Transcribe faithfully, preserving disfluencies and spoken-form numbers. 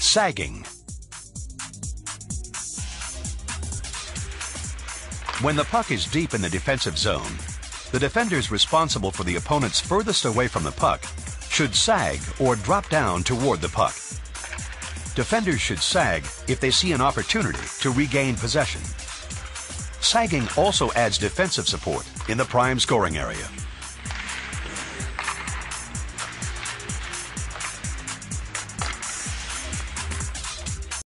Sagging. When the puck is deep in the defensive zone, the defenders responsible for the opponents furthest away from the puck should sag or drop down toward the puck. Defenders should sag if they see an opportunity to regain possession. Sagging also adds defensive support in the prime scoring area.